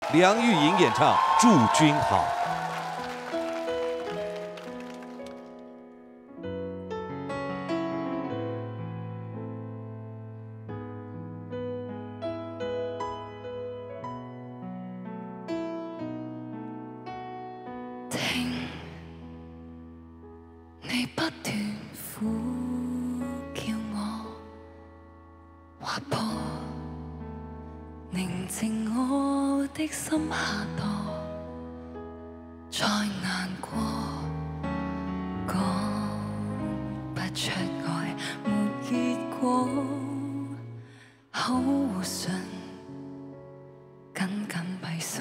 梁玉莹演唱《祝君好》。 你不斷苦叫我劃破，寧靜我的心下墮，再難過，講不出愛沒結果，口和唇緊緊閉鎖。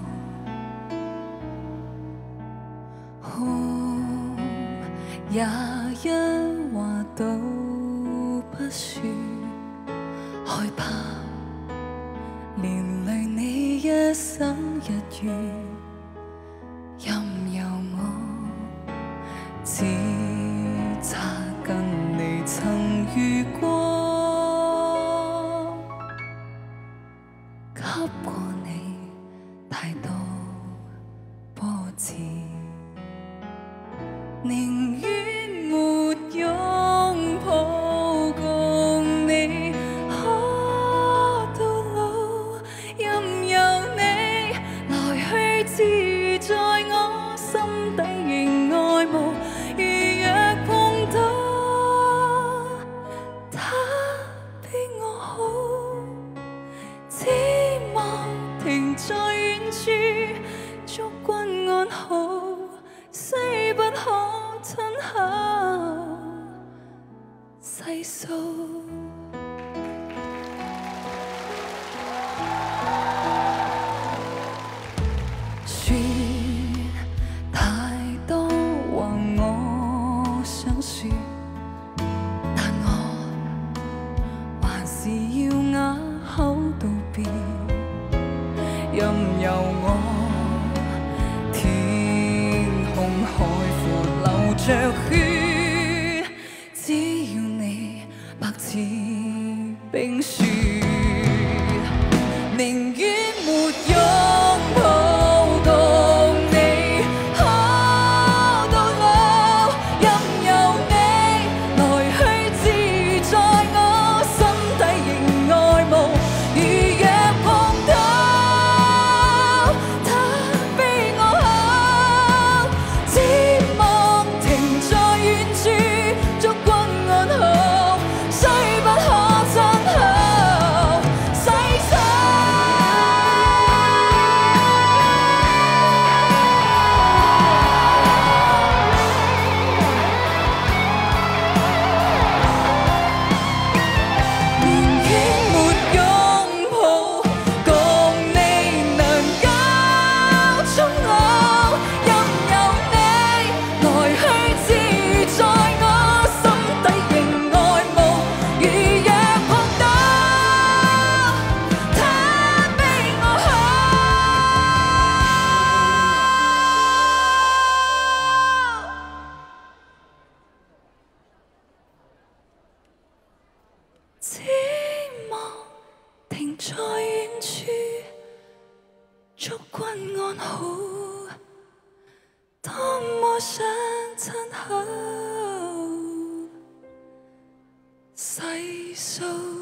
也一話都不說，害怕連累你一生一月，任由我只差跟你曾遇過，給過你太多波折。 寧願沒擁抱共你可到老，任由你來去自在我心底仍愛慕。如若碰到他比我好，只望停在遠處，祝君安好。 雖不可親口細數，說太多話我想說，但我還是要啞口道別，任由我。 海闊流着血，只要你白似冰雪，寧願沒擁抱共你可到老，任由你來去自在我心底仍愛慕。如若碰到他比我好。 只望停在遠處，祝君安好，雖不可親口細數。寧願沒擁抱，共你能夠終老，任由你。 來去自在我心底仍愛慕，如若碰到他比我好，只望停在遠處，祝君安好。 多麼想親口細數。